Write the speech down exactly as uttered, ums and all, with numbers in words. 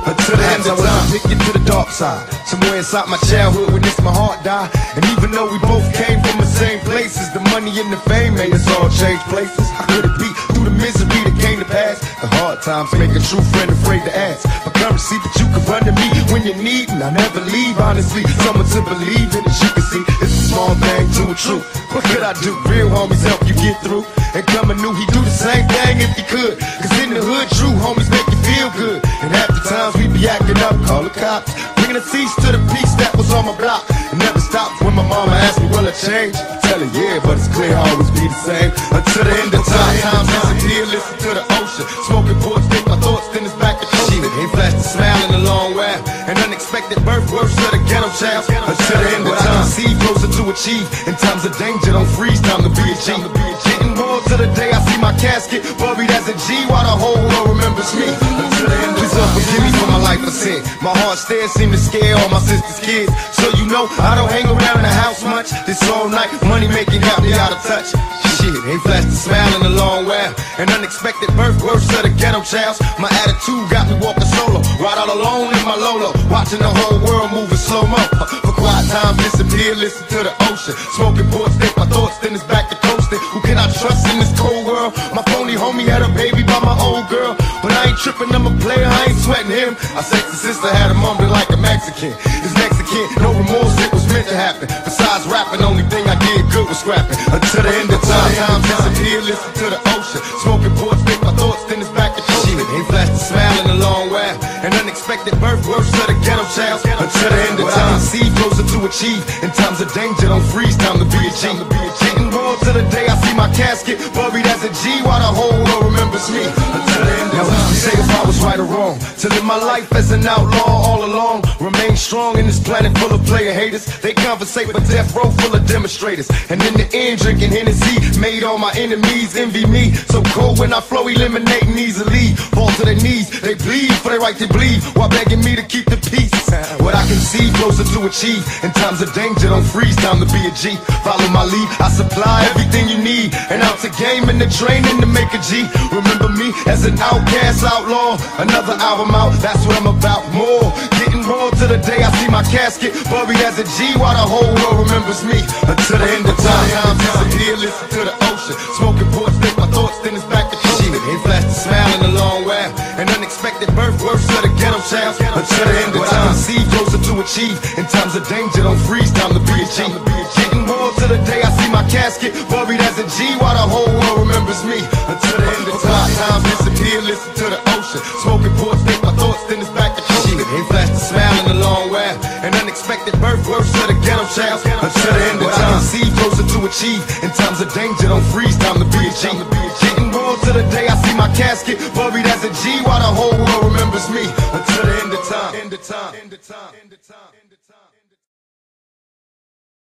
until the end of time. Pick you to the dark side, somewhere inside my childhood witnessed my heart die. And even though we both came from the same places, the money and the fame made us all change places. How could it be through the misery that came to pass? The hard times make a true friend afraid to ask for currency, but you can run to me when you need, and I never leave. Honestly, someone to believe in, as you can see, it's a small thing to a truth. What could I do? Real homies help you get through. And coming new, he do the same thing if he could. Cause in the hood, true homies make you feel good. And half the times we be acting up, call the cops, bringing a cease to the peace that was on my block. It never stops when my mama asks me, will I change? I tell her, yeah, but it's clear I'll always be the same. Until the end of time, time disappear, listen to the ocean. Smoking ports, think my thoughts, then it's back to coasting. Ain't flashed a smile in a long while. An unexpected birth, worse of the ghetto child. Until the end of time, see closer to achieve. In times of danger, don't freeze, time to be a G. Getting more to the day I see my casket buried as a G, while the whole world remembers me. Until the end of time, forgive me for my life I sin. My heart stares seem to scare all my sister's kids. So you know I don't hang around the house much. This all night, money making got me out of touch. Shit, ain't flashed a smile in a long while. An unexpected birth, worse of the ghetto childs. My attitude got me walking solo, ride all alone in my Lolo, watching the whole world moving slow-mo. For quiet time disappear, listen to the ocean. Smoking ports, think my thoughts, then it's back to coasting. Who can I trust in this cold world? My phony homie had a baby by my old girl, but I ain't tripping, I'm a player, I ain't sweating him. I sexy sister had a mumbling like a Mexican. This Mexican, no remorse, it was meant to happen. Besides rapping, only thing I did good was scrapping. Until the end of time, time disappear, listen to the ocean. Smoking ports, think my thoughts, then it's back to coasting. Ain't flashed a smile in a long while. An unexpected birth, worse of the ghetto child. Until the end of time, see closer to achieve. In times of danger, don't freeze, time to be a G. Getting more to the day I see my casket buried as a G, while the whole world remembers me. Until the end of time. Now who's to say if I was right or wrong? To live my life as an outlaw all along. Remain strong in this planet full of player haters. They conversate with death row full of demonstrators. And in the end, drinking Hennessy made all my enemies envy me. So cold when I flow, eliminating easily. Fall to their knees, they bleed for their right to bleed, while begging me to keep the peace. What I can see, closer to achieve. In times of danger, don't freeze, time to be a G. Follow my lead, I supply everything you need. And out to game and the training to make a G. Remember me as an outcast outlaw. Another album out, that's what I'm about. More, getting raw to the day I see my casket buried as a G, while the whole world remembers me. Until the end of time, time disappear, listen to the ocean. Smoking ports, think my thoughts, then it's back to coasting. Ain't flashed a smile in a long while. An unexpected birth, worse of the ghetto child. Until the end of time, see closer to achieve. In times of danger, don't freeze, time to be a G. Getting more to the day I see my casket buried as a G, while the whole world remembers me. Until the end of time, time disappear, listen to the ocean. Smoking ports, think my thoughts, then it's back to coasting. Ain't flashed a smile in a long while. An unexpected birth, worse of the ghetto child. Until the end of time, see closer to achieve. In times of danger, don't freeze, time to be a G. Getting more to the day I see my casket buried as a G, while the whole world remembers me. Until the end of time, end of time, end of time, end of time, end of time.